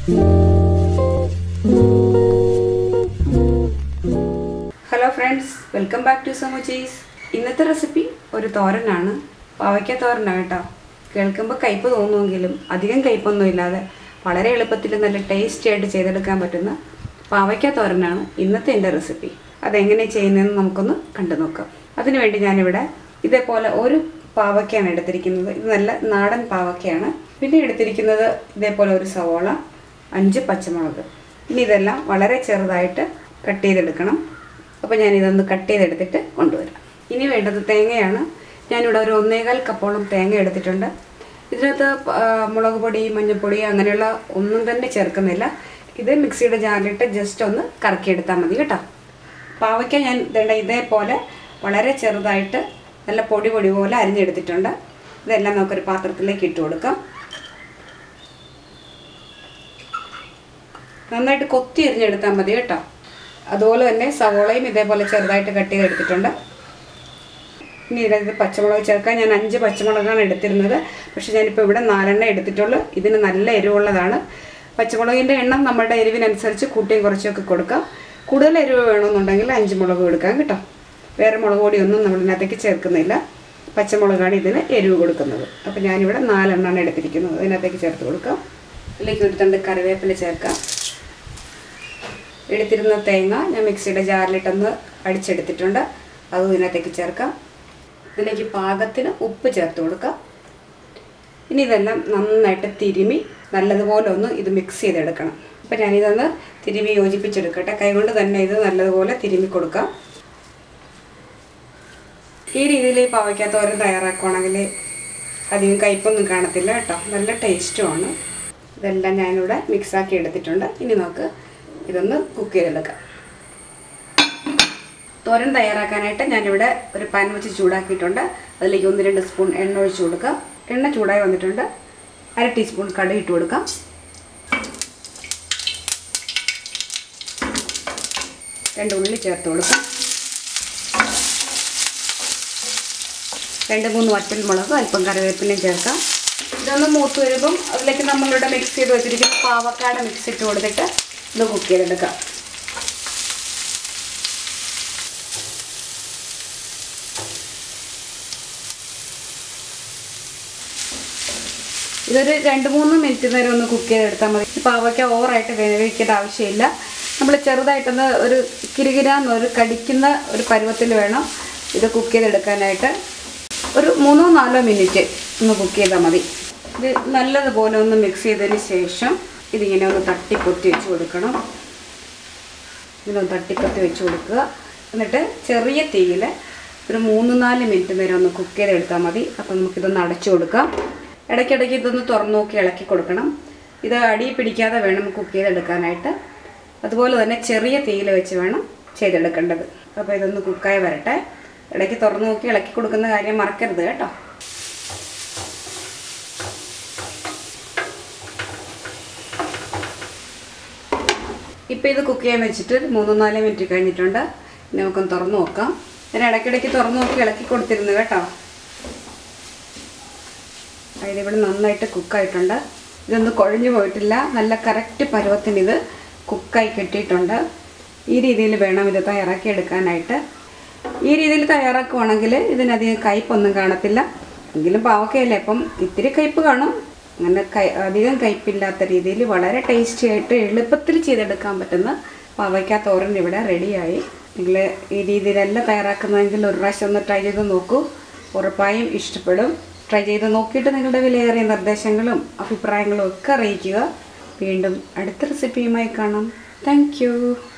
Hello friends, welcome back to സമോച്ചീസ്. ഇന്നത്തെ recipe ഒരു തോരനാണ്. പാവയ്ക്ക തോരനാണ് കേട്ടോ. കേൾക്കുമ്പോൾ കയ്പ്പ് തോന്നുമെങ്കിലും അധികം കയ്പ്പൊന്നും ഇല്ലാതെ വളരെ എളുപ്പത്തിൽ നല്ല ടേസ്റ്റി ആയിട്ട് ചെയ്തെടുക്കാൻ പറ്റുന്ന പാവയ്ക്ക തോരനാണ് ഇന്നത്തെ എൻ്റെ റെസിപ്പി. അതെങ്ങനെ ചെയ്യുന്നതെന്ന് നമുക്കൊന്ന് കണ്ടു നോക്കാം. അതിനുവേണ്ടി ഞാനിവിടെ ഇതേപോലെ ഒരു പാവയ്ക്കാണ് എടുത്തിരിക്കുന്നത്. ഇത് നല്ല നാടൻ പാവയ്ക്കയാണ്. പിന്നെ എടുത്തിരിക്കുന്നത് ഇതേപോലെ ഒരു സവോള, 5 പച്ചമുളക്. ഇനി ഇതെല്ലാം വളരെ ചെറുതായിട്ട് കട്ട് ചെയ്തെടുക്കണം. അപ്പോൾ ഞാനിതൊന്ന് കട്ട് ചെയ്തെടുത്തിട്ട് കൊണ്ടുവരാം. ഇനി വേണ്ടത് തേങ്ങയാണ്. ഞാനിവിടെ ഒരു 1.25 കപ്പോളം തേങ്ങ എടുത്തിട്ടുണ്ട്. ഇതിനകത്ത് മുളക് പൊടി, മഞ്ഞൾപ്പൊടി അങ്ങനെയുള്ള ഒന്നും തന്നെ ചേർക്കുന്നില്ല. ഇത് മിക്സിയുടെ ജാറിലിട്ട് ജസ്റ്റ് ഒന്ന് കറക്കിയെടുത്താൽ മതി കേട്ടോ. പാവയ്ക്ക ഞാൻ ഇതേപോലെ വളരെ ചെറുതായിട്ട് നല്ല പൊടി പോലെ അരിഞ്ഞെടുത്തിട്ടുണ്ട്. ഇതെല്ലാം നമുക്കൊരു പാത്രത്തിലേക്ക് ഇട്ട് കൊടുക്കാം. നന്നായിട്ട് കൊത്തി അരിഞ്ഞെടുത്താൽ മതി കേട്ടോ. അതുപോലെ തന്നെ സവോളയും ഇതേപോലെ ചെറുതായിട്ട് കട്ട് ചെയ്തെടുത്തിട്ടുണ്ട്. ഇനി ഇതിൽ പച്ചമുളക് ചേർക്കാൻ ഞാൻ 5 പച്ചമുളകാണ് എടുത്തിരുന്നത്. പക്ഷേ ഞാനിപ്പോൾ ഇവിടെ 4 എടുത്തിട്ടുള്ളൂ. ഇതിന് നല്ല എരിവുള്ളതാണ്. പച്ചമുളകിൻ്റെ എണ്ണം നമ്മുടെ എരിവിനനുസരിച്ച് കൂട്ടിയും കുറച്ചൊക്കെ കൊടുക്കാം. കൂടുതൽ എരിവ് വേണമെന്നുണ്ടെങ്കിൽ 5 മുളക് കൊടുക്കാം കേട്ടോ. വേറെ മുളക് പൊടിയൊന്നും നമ്മളിതിനകത്തേക്ക് ചേർക്കുന്നില്ല. പച്ചമുളകാണ് ഇതിന് എരിവ് കൊടുക്കുന്നത്. അപ്പോൾ ഞാനിവിടെ 4 എടുത്തിരിക്കുന്നത്. ഇതിനകത്തേക്ക് ചേർത്ത് കൊടുക്കാം. ഇതിലേക്ക് ഒരു തണ്ട് കറിവേപ്പില ചേർക്കാം. എടുത്തിരുന്ന തേങ്ങ ഞാൻ മിക്സിയുടെ ജാറിലിട്ടൊന്ന് അടിച്ചെടുത്തിട്ടുണ്ട്. അതും ഇതിനകത്തേക്ക് ചേർക്കാം. ഇതിലേക്ക് പാകത്തിന് ഉപ്പ് ചേർത്ത് കൊടുക്കാം. ഇനി ഇതെല്ലാം നന്നായിട്ട് തിരുമി നല്ലതുപോലെ ഒന്ന് ഇത് മിക്സ് ചെയ്തെടുക്കണം. അപ്പോൾ ഞാനിതൊന്ന് തിരുമി യോജിപ്പിച്ചെടുക്കട്ടെ. കൈകൊണ്ട് തന്നെ ഇത് നല്ലതുപോലെ തിരുമി കൊടുക്കാം. ഈ രീതിയിൽ പാവയ്ക്ക തോരൻ തയ്യാറാക്കുകയാണെങ്കിൽ അധികം കയ്പ്പൊന്നും കാണത്തില്ല കേട്ടോ. നല്ല ടേസ്റ്റുമാണ്. ഇതെല്ലാം ഞാനിവിടെ മിക്സാക്കി എടുത്തിട്ടുണ്ട്. ഇനി നമുക്ക് ഇതൊന്ന് കുക്ക് ചെയ്തെടുക്കാം. തോരൻ തയ്യാറാക്കാനായിട്ട് ഞാനിവിടെ ഒരു പാൻ വെച്ച് ചൂടാക്കിയിട്ടുണ്ട്. അതിലേക്ക് 1-2 സ്പൂൺ എണ്ണ ഒഴിച്ച് കൊടുക്കാം. എണ്ണ ചൂടായി വന്നിട്ടുണ്ട്. 1/2 ടീസ്പൂൺ കടുക് ഇട്ട് കൊടുക്കാം. 2 ഉള്ളി ചേർത്ത് കൊടുക്കാം. 2-3 വറ്റൽമുളക്, അല്പം കറിവേപ്പിലയും ചേർക്കാം. ഇതൊന്ന് മൂത്ത് വരുമ്പം അതിലേക്ക് നമ്മളിവിടെ മിക്സ് ചെയ്ത് വെച്ചിരിക്കുന്ന പാവക്കാട് മിക്സ് ഇട്ട് കൊടുത്തിട്ട് ഇത് കുക്ക് ചെയ്തെടുക്കാം. ഇതൊരു 2-3 മിനിറ്റ് നേരം ഒന്ന് കുക്ക് ചെയ്തെടുത്താൽ മതി. പാവയ്ക്ക ഓവറായിട്ട് വേവിക്കേണ്ട ആവശ്യമില്ല. നമ്മൾ ചെറുതായിട്ടൊന്ന് ഒരു കിരികിരാന്നൊരു കടിക്കുന്ന ഒരു പരുവത്തിൽ വേണം ഇത് കുക്ക് ചെയ്തെടുക്കാനായിട്ട്. ഒരു 3-4 മിനിറ്റ് ഒന്ന് കുക്ക് ചെയ്താൽ മതി. ഇത് നല്ലതുപോലെ ഒന്ന് മിക്സ് ചെയ്തതിന് ശേഷം ഇതിങ്ങനെ ഒന്ന് തട്ടിപ്പൊത്തി വെച്ച് കൊടുക്കണം. ഇങ്ങനൊന്ന് തട്ടിപ്പൊത്തി വെച്ച് കൊടുക്കുക. എന്നിട്ട് ചെറിയ തീയിൽ ഒരു 3-4 മിനിറ്റ് നേരം ഒന്ന് കുക്ക് ചെയ്തെടുത്താൽ മതി. അപ്പോൾ നമുക്കിതൊന്ന് അടച്ചു കൊടുക്കാം. ഇടയ്ക്കിടയ്ക്ക് ഇതൊന്ന് തുറന്നു നോക്കി ഇളക്കി കൊടുക്കണം. ഇത് അടി പിടിക്കാതെ വേണം കുക്ക് ചെയ്തെടുക്കാനായിട്ട്. അതുപോലെ തന്നെ ചെറിയ തീയിൽ വെച്ച് വേണം ചെയ്തെടുക്കേണ്ടത്. അപ്പോൾ ഇതൊന്ന് കുക്കായി വരട്ടെ. ഇടയ്ക്ക് തുറന്നു നോക്കി ഇളക്കി കൊടുക്കുന്ന കാര്യം മറക്കരുത് കേട്ടോ. ഇപ്പോൾ ഇത് കുക്ക് ചെയ്യാൻ വെച്ചിട്ട് 3-4 മിനിറ്റ് കഴിഞ്ഞിട്ടുണ്ട്. ഇനി നമുക്കൊന്ന് തുറന്നു നോക്കാം. ഞാൻ ഇടയ്ക്കിടയ്ക്ക് തുറന്നു നോക്കി ഇളക്കി കൊടുത്തിരുന്നു കേട്ടോ. അതിൽ ഇവിടെ നന്നായിട്ട് കുക്കായിട്ടുണ്ട്. ഇതൊന്നും കുഴഞ്ഞു പോയിട്ടില്ല. നല്ല കറക്റ്റ് പരുവത്തിന് ഇത് കുക്കായി കിട്ടിയിട്ടുണ്ട്. ഈ രീതിയിൽ വേണം ഇത് തയ്യാറാക്കി എടുക്കാനായിട്ട്. ഈ രീതിയിൽ തയ്യാറാക്കുവാണെങ്കിൽ ഇതിനധികം കയ്പ്പൊന്നും കാണത്തില്ല. എങ്കിലും പാവയ്ക്കയല്ലേ, അപ്പം ഇത്തിരി കയ്പ്പ് കാണും. അങ്ങനെ അധികം കയ്പ്പില്ലാത്ത രീതിയിൽ വളരെ ടേസ്റ്റി ആയിട്ട് എളുപ്പത്തിൽ ചെയ്തെടുക്കാൻ പറ്റുന്ന പാവയ്ക്ക തോരൻ ഇവിടെ റെഡിയായി. നിങ്ങൾ ഈ രീതിയിലല്ല തയ്യാറാക്കുന്നതെങ്കിൽ ഒരു പ്രാവശ്യം ഒന്ന് ട്രൈ ചെയ്ത് നോക്കൂ. ഉറപ്പായും ഇഷ്ടപ്പെടും. ട്രൈ ചെയ്ത് നോക്കിയിട്ട് നിങ്ങളുടെ വിലയേറിയ നിർദ്ദേശങ്ങളും അഭിപ്രായങ്ങളും ഒക്കെ അറിയിക്കുക. വീണ്ടും അടുത്ത റെസിപ്പിയുമായി കാണാം. Thank U.